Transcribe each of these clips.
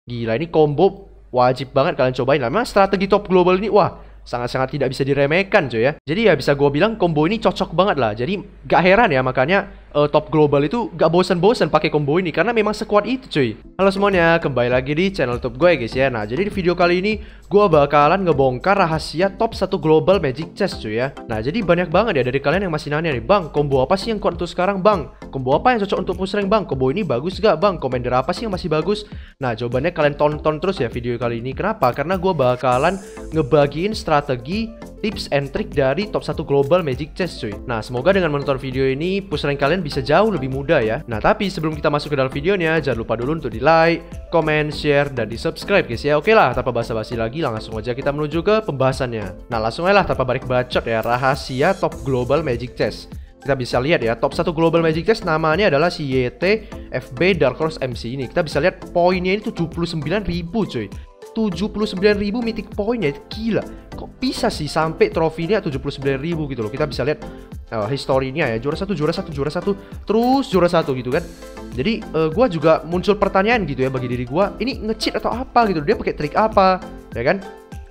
Gila, ini combo wajib banget kalian cobain lah. Memang strategi top global ini, wah, sangat-sangat tidak bisa diremehkan cuy ya. Jadi ya bisa gue bilang combo ini cocok banget lah. Jadi gak heran ya makanya top global itu gak bosan-bosan pakai combo ini karena memang sekuat itu cuy. Halo semuanya, kembali lagi di channel top gue guys ya. Nah jadi di video kali ini gue bakalan ngebongkar rahasia top 1 global magic chest cuy ya. Nah jadi banyak banget ya dari kalian yang masih nanya nih, bang combo apa sih yang kuat untuk sekarang bang? Combo apa yang cocok untuk push rank bang? Combo ini bagus gak bang? Commander apa sih yang masih bagus? Nah jawabannya kalian tonton terus ya video kali ini. Kenapa? Karena gue bakalan ngebagiin strategi, tips and trick dari top 1 global magic chest cuy. Nah semoga dengan menonton video ini push rank kalian bisa jauh lebih mudah ya. Nah tapi sebelum kita masuk ke dalam videonya, jangan lupa dulu untuk di like, comment, share, dan di subscribe guys ya. Oke lah, tanpa basa-basi lagi langsung aja kita menuju ke pembahasannya. Nah langsung aja lah tanpa balik bacot ya, rahasia top global magic chest. Kita bisa lihat ya, top 1 global magic chest namanya adalah si YT FB Dark Horse MC ini. Kita bisa lihat poinnya ini 79.000 cuy. 79.000 mythic poinnya, gila. Kok bisa sih sampai trofinya 79.000 gitu loh. Kita bisa lihat historinya ya, juara satu terus juara satu gitu kan. Jadi gua juga muncul pertanyaan gitu ya bagi diri gua, ini nge-cheat atau apa gitu, dia pakai trik apa ya kan.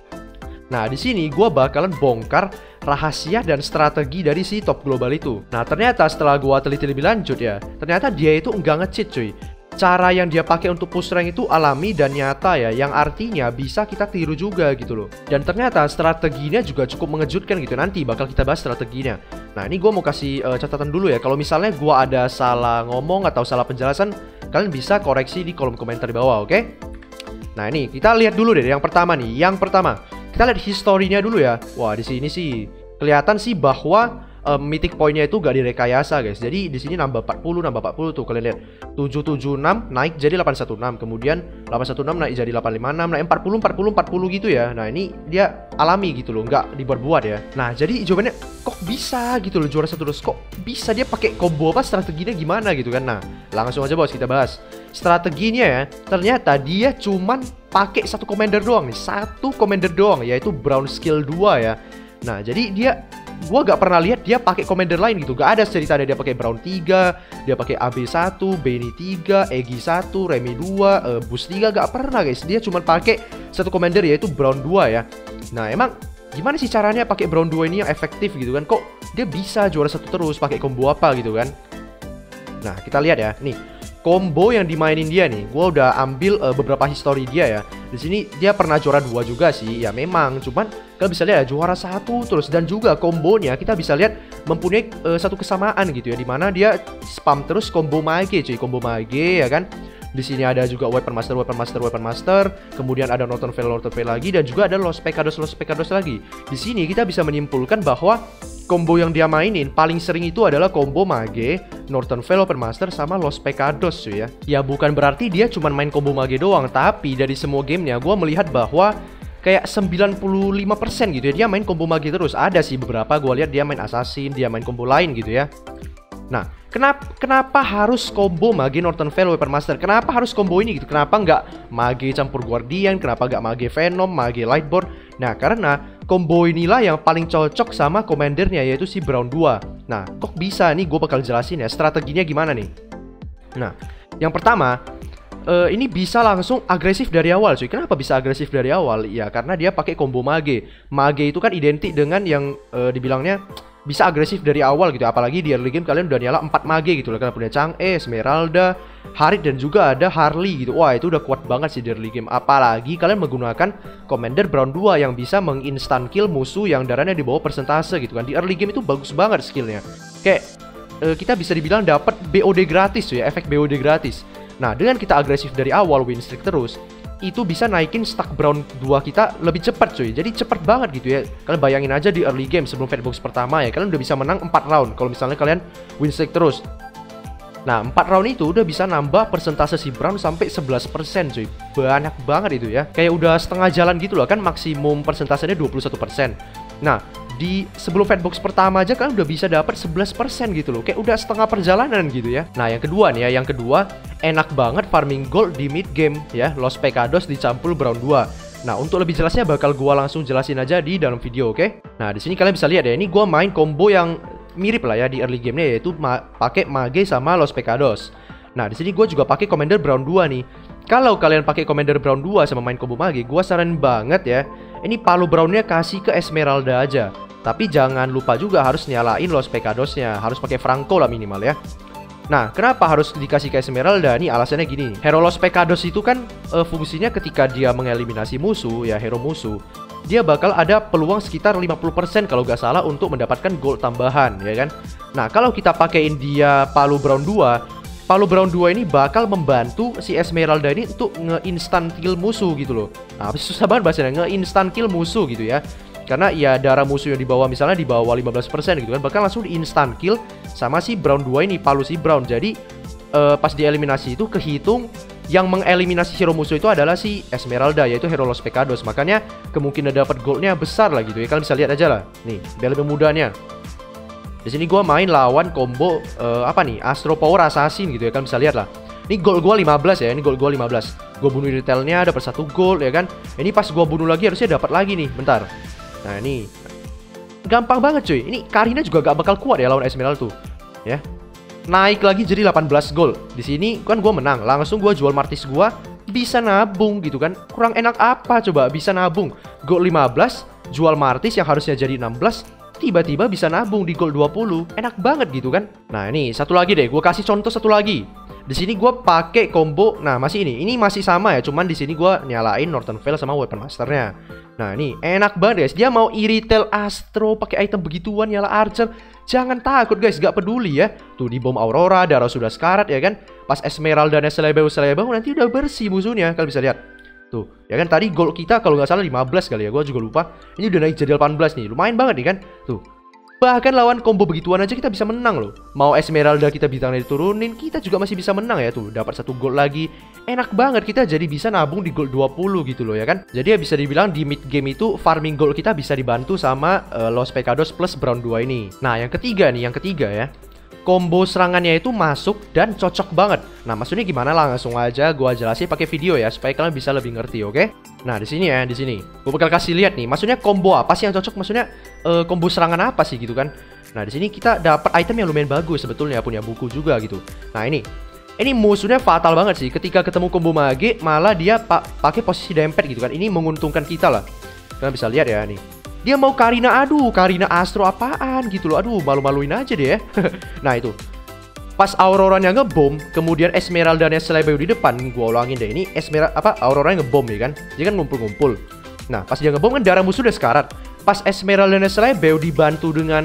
Nah di sini gua bakalan bongkar rahasia dan strategi dari si top global itu. Nah ternyata setelah gua teliti lebih lanjut ya, ternyata dia itu enggak nge-cheat cuy. Cara yang dia pakai untuk push rank itu alami dan nyata ya, yang artinya bisa kita tiru juga gitu loh. Dan ternyata strateginya juga cukup mengejutkan gitu. Nanti bakal kita bahas strateginya. Nah ini gue mau kasih catatan dulu ya. Kalau misalnya gue ada salah ngomong atau salah penjelasan, kalian bisa koreksi di kolom komentar di bawah, oke? Nah ini kita lihat dulu deh yang pertama nih. Yang pertama kita lihat historinya dulu ya. Wah di sini sih kelihatan sih bahwa mythic poinnya itu gak direkayasa guys. Jadi di sini nambah 40 tuh kalian lihat. 776 naik jadi 816, kemudian 816 naik jadi 856, naik 40 gitu ya. Nah ini dia alami gitu loh, nggak dibuat-buat ya. Nah jadi jawabannya kok bisa gitu loh juara satu terus, kok bisa dia pakai combo apa, strateginya gimana gitu kan. Nah langsung aja bos kita bahas strateginya ya. Ternyata dia cuman pakai satu commander doang nih, satu commander doang, yaitu Brown Skill 2 ya. Nah jadi dia, gua gak pernah lihat dia pakai commander lain gitu. Gak ada ceritanya dia pakai Brown 3, dia pakai AB1, Benny 3, Egi 1, Remy 2, Boost 3, gak pernah guys. Dia cuma pakai satu commander yaitu Brown 2 ya. Nah emang gimana sih caranya pakai Brown 2 ini yang efektif gitu kan? Kok dia bisa juara satu terus, pakai combo apa gitu kan? Nah kita lihat ya, nih combo yang dimainin dia nih, gua udah ambil beberapa histori dia ya. Di sini dia pernah juara 2 juga sih, ya memang. Cuman kalian bisa lihat ya, juara 1 terus, dan juga kombonya kita bisa lihat mempunyai satu kesamaan gitu ya, dimana dia spam terus combo mage cuy, combo mage ya kan. Di sini ada juga Weapon Master, kemudian ada Northern Veil lagi, dan juga ada Los Pecados lagi. Di sini kita bisa menyimpulkan bahwa combo yang dia mainin paling sering itu adalah combo mage, Northern Veil, Open Master, sama Los Pecados cuy ya. Ya bukan berarti dia cuma main combo mage doang, tapi dari semua gamenya gue melihat bahwa kayak 95% gitu ya dia main combo mage terus. Ada sih beberapa gue lihat dia main assassin, dia main combo lain gitu ya. Nah kenapa harus combo mage Northern Veil, Weapon Master? Kenapa harus combo ini gitu? Kenapa nggak mage campur Guardian? Kenapa nggak mage Venom, mage Lightborn? Nah karena combo inilah yang paling cocok sama commandernya, yaitu si Brown 2. Nah kok bisa nih, gue bakal jelasin ya strateginya gimana nih. Nah yang pertama, ini bisa langsung agresif dari awal cuy. Kenapa bisa agresif dari awal? Ya karena dia pakai combo mage. Mage itu kan identik dengan yang dibilangnya bisa agresif dari awal gitu. Apalagi di early game kalian udah nyala 4 mage gitu. Kalian punya Chang'e, Esmeralda, Harit, dan juga ada Harley gitu. Wah itu udah kuat banget sih di early game. Apalagi kalian menggunakan commander Brown 2 yang bisa menginstan kill musuh yang darahnya di bawah persentase gitu kan. Di early game itu bagus banget skillnya. Kayak kita bisa dibilang dapat BOD gratis tuh ya, efek BOD gratis. Nah dengan kita agresif dari awal, win streak terus, itu bisa naikin stack Brown 2 kita lebih cepat cuy. Jadi cepat banget gitu ya. Kalian bayangin aja di early game sebelum Fatbox pertama ya, kalian udah bisa menang 4 round kalau misalnya kalian win streak terus. Nah 4 round itu udah bisa nambah persentase si Brown sampai 11% cuy. Banyak banget itu ya. Kayak udah setengah jalan gitu loh kan, maksimum persentasenya 21%. Nah di sebelum Fatbox pertama aja kalian udah bisa dapat 11% gitu loh. Kayak udah setengah perjalanan gitu ya. Nah yang kedua nih ya, yang kedua enak banget farming gold di mid game ya. Los Pecados dicampur Brown 2. Nah untuk lebih jelasnya bakal gua langsung jelasin aja di dalam video, oke? Nah di sini kalian bisa lihat ya, ini gua main combo yang mirip lah ya di early game-nya, yaitu pakai mage sama Los Pecados. Nah di sini gue juga pakai commander Brown 2 nih. Kalau kalian pakai Commander Brown 2 sama main combo mage, gua saranin banget ya, ini palu Brownnya kasih ke Esmeralda aja. Tapi jangan lupa juga harus nyalain Los Pecadosnya, harus pakai Franco lah minimal ya. Nah, kenapa harus dikasih ke Esmeralda? Nih alasannya gini, hero Los Pecados itu kan fungsinya ketika dia mengeliminasi musuh, ya hero musuh, dia bakal ada peluang sekitar 50% kalau nggak salah untuk mendapatkan gold tambahan, ya kan? Nah, kalau kita pakein dia palu Brown 2, Palu Brown 2 ini bakal membantu si Esmeralda ini untuk nge-instant kill musuh gitu loh. Nah, susah banget bahasanya, nge-instant kill musuh gitu ya. Karena ya darah musuh yang di bawah, misalnya di bawah 15% gitu kan, bakal langsung di-instant kill sama si Brown 2 ini, palu si Brown. Jadi pas dieliminasi itu kehitung yang mengeliminasi hero musuh itu adalah si Esmeralda, yaitu hero Los Pecados. Makanya kemungkinan dapat goldnya besar lah gitu ya. Kalian bisa lihat aja lah. Nih, biar lebih mudahnya. Di sini gue main lawan combo apa nih? Astro Power Assassin gitu ya, kan bisa lihat lah. Ini gold gue 15 ya, ini gold gue 15. Gue bunuh retailnya dapat 1 gold ya kan. Ini pas gue bunuh lagi harusnya dapat lagi nih, bentar. Nah ini gampang banget cuy. Ini Karina juga gak bakal kuat ya lawan Esmeralda tuh. Ya. Naik lagi jadi 18 gold. Di sini kan gue menang, langsung gue jual Martis gue, bisa nabung gitu kan. Kurang enak apa coba, bisa nabung. Gold 15, jual Martis yang harusnya jadi 16, tiba-tiba bisa nabung di gold 20. Enak banget gitu kan. Nah ini satu lagi deh, gue kasih contoh satu lagi. Di sini gue pakai combo, nah masih ini masih sama ya, cuman di sini gue nyalain Northern Veil sama Weapon Masternya. Nah ini enak banget guys, dia mau iritel Astro pakai item begituan, nyala Archer, jangan takut guys, gak peduli ya. Tuh di bom Aurora, darah sudah sekarat ya kan. Pas Esmeralda dan Selebeu nanti udah bersih musuhnya, kalian bisa lihat. Tuh, ya kan tadi gold kita kalau nggak salah 15 kali ya, gue juga lupa. Ini udah naik jadi 18 nih, lumayan banget nih kan. Tuh, bahkan lawan combo begituan aja kita bisa menang loh. Mau Esmeralda kita bintangnya diturunin, kita juga masih bisa menang ya. Tuh, dapat 1 gold lagi. Enak banget, kita jadi bisa nabung di gold 20 gitu loh ya kan. Jadi ya bisa dibilang di mid game itu farming gold kita bisa dibantu sama Los Pecados plus Brown 2 ini. Nah yang ketiga ya, combo serangannya itu masuk dan cocok banget. Nah, maksudnya gimana, langsung aja gua jelasin pakai video ya supaya kalian bisa lebih ngerti, oke? Nah, di sini ya, di sini. Gua bakal kasih lihat nih, maksudnya combo apa sih yang cocok? Maksudnya combo serangan apa sih gitu kan? Nah, di sini kita dapat item yang lumayan bagus sebetulnya, punya buku juga gitu. Nah, ini musuhnya fatal banget sih. Ketika ketemu combo mage, malah dia pakai posisi dempet gitu kan. Ini menguntungkan kita lah. Kalian bisa lihat ya nih. Dia mau Karina, aduh Karina Astro apaan gitu loh. Aduh malu-maluin aja deh ya. Nah itu pas Auroranya ngebom, kemudian Esmeraldanya Selebeu di depan. Gua ulangin deh, ini Auroranya ngebom ya kan. Dia kan ngumpul-ngumpul. Nah pas dia ngebom kan darah musuh udah sekarat. Pas Esmeraldanya Selebeu dibantu dengan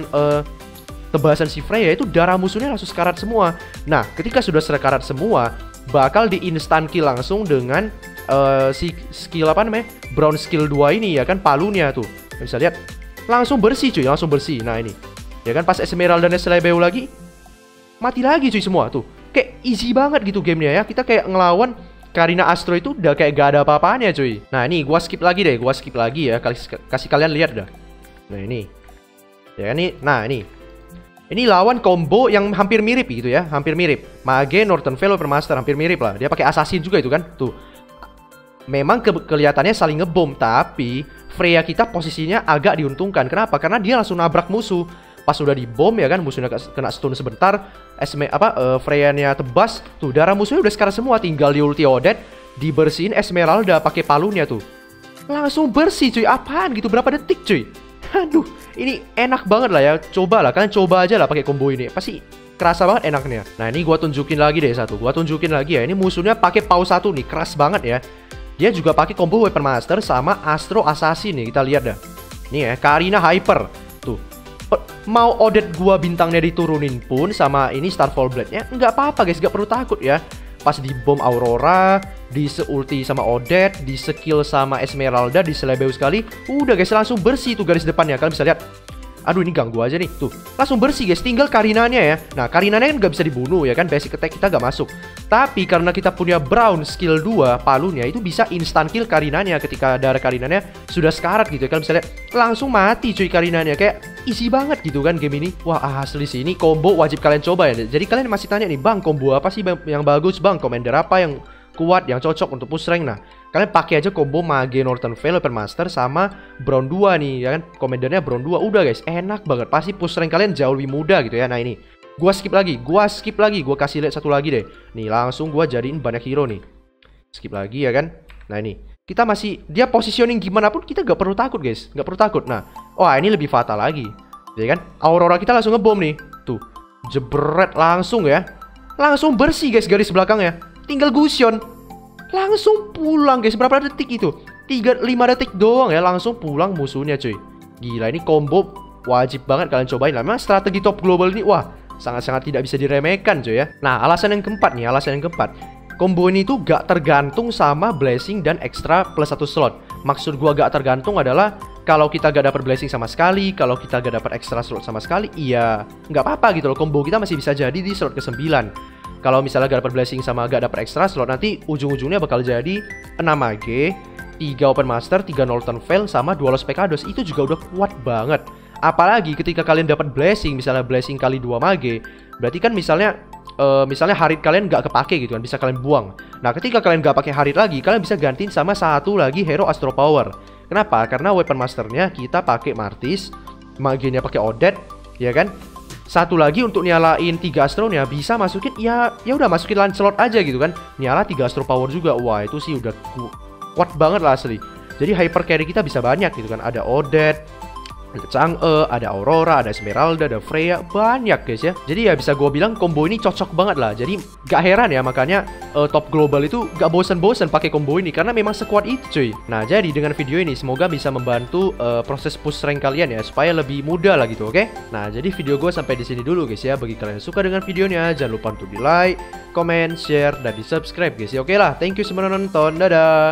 tebasan si Freya, itu darah musuhnya langsung sekarat semua. Nah ketika sudah sekarat semua, bakal di instant kill langsung dengan si skill apa namanya, Brown skill 2 ini ya kan, palunya tuh. Bisa lihat langsung bersih cuy, langsung bersih. Nah ini ya kan, pas Esmeralda dan Selebeu lagi mati lagi cuy semua tuh. Kayak easy banget gitu gamenya ya. Kita kayak ngelawan Karina Astro itu udah kayak gak ada apa-apanya cuy. Nah ini gua skip lagi deh, ya, kasih kalian lihat dah. Nah ini ya ini, nah ini lawan combo yang hampir mirip gitu ya, hampir mirip. Mage, Northern Veil, Weapon Master, hampir mirip lah. Dia pakai Assassin juga itu kan tuh. Memang kelihatannya saling ngebom, tapi Freya kita posisinya agak diuntungkan. Kenapa? Karena dia langsung nabrak musuh. Pas udah dibom ya kan, musuhnya kena stun sebentar, Freya-nya tebas, tuh darah musuhnya udah sekarat semua, tinggal di ulti Odette, dibersihin Esmeralda pakai palunya tuh. Langsung bersih cuy, apaan gitu, berapa detik cuy. Aduh, ini enak banget lah ya. Coba lah, kalian coba aja lah pakai combo ini. Pasti kerasa banget enaknya. Nah, ini gua tunjukin lagi deh satu. Gua tunjukin lagi ya. Ini musuhnya pakai pause 1 nih, keras banget ya. Dia juga pakai combo Weapon Master sama Astro Assassin nih, kita lihat dah. Nih ya, Karina Hyper. Tuh. Mau Odette gua bintangnya diturunin pun sama ini Starfall Blade-nya, nggak apa-apa guys, nggak perlu takut ya. Pas di bom Aurora, di se-ulti sama Odette, di skill sama Esmeralda, di Selebeu sekali, udah guys langsung bersih tuh garis depannya. Kalian bisa lihat. Aduh ini ganggu aja nih, tuh langsung bersih guys, tinggal Karinanya ya. Nah Karinanya kan gak bisa dibunuh ya kan, basic attack kita gak masuk. Tapi karena kita punya Brown skill 2 palunya, itu bisa instant kill Karinanya ketika darah Karinanya sudah sekarat gitu ya. Kalian bisa lihat, langsung mati cuy Karinanya, kayak easy banget gitu kan game ini. Wah asli sih, ini combo wajib kalian coba ya. Jadi kalian masih tanya nih, bang combo apa sih yang bagus bang, commander apa yang kuat, yang cocok untuk push rank. Nah kalian pakai aja combo Mage, Northern Veil, Weapon Master sama Brown 2 nih ya kan, komandernya Brown 2. Udah guys, enak banget, pasti push rank kalian jauh lebih mudah gitu ya. Nah ini gua skip lagi, gua kasih lihat satu lagi deh. Nih langsung gua jadiin banyak hero nih. Skip lagi ya kan. Nah ini, kita masih, dia positioning gimana pun kita gak perlu takut guys. Gak perlu takut. Nah, wah ini lebih fatal lagi. Ya kan, Aurora kita langsung ngebom nih. Tuh, jebret langsung ya. Langsung bersih guys garis belakangnya. Tinggal Gusion. Langsung pulang guys. Berapa detik itu? 5 detik doang ya. Langsung pulang musuhnya cuy. Gila, ini combo wajib banget kalian cobain lah. Memang strategi top global ini, wah, sangat-sangat tidak bisa diremehkan cuy ya. Nah, alasan yang keempat nih. Alasan yang keempat, combo ini tuh gak tergantung sama blessing dan extra plus 1 slot. Maksud gua gak tergantung adalah kalau kita gak dapat blessing sama sekali, kalau kita gak dapat extra slot sama sekali, iya nggak apa-apa gitu loh. Combo kita masih bisa jadi di slot ke-9. Kalau misalnya gak dapat blessing sama gak dapat extra slot, nanti ujung-ujungnya bakal jadi 6 mage, 3 open master, 3 Northern Veil, sama 2 Los Pecados. Itu juga udah kuat banget. Apalagi ketika kalian dapat blessing, misalnya blessing kali 2 mage, berarti kan misalnya harit kalian gak kepake gitu kan, bisa kalian buang. Nah, ketika kalian gak pakai harit lagi, kalian bisa gantiin sama satu lagi hero Astro Power. Kenapa? Karena weapon masternya kita pakai Martis, magenya pakai Odette, ya kan? Satu lagi untuk nyalain 3 astronya bisa masukin, ya udah masukin Lancelot aja gitu kan. Nyala 3 Astro Power juga. Wah, itu sih udah kuat banget lah asli. Jadi hyper carry kita bisa banyak gitu kan. Ada Odette, ada Chang'e, ada Aurora, ada Esmeralda, ada Freya, banyak guys ya. Jadi ya bisa gue bilang combo ini cocok banget lah. Jadi gak heran ya makanya top global itu gak bosen-bosen pakai combo ini karena memang sekuat itu cuy. Nah, jadi dengan video ini semoga bisa membantu proses push rank kalian ya supaya lebih mudah lah gitu, oke? Nah, jadi video gue sampai di sini dulu guys ya. Bagi kalian yang suka dengan videonya, jangan lupa untuk di like, comment, share, dan di subscribe guys ya. Oke lah, thank you semua nonton, dadah.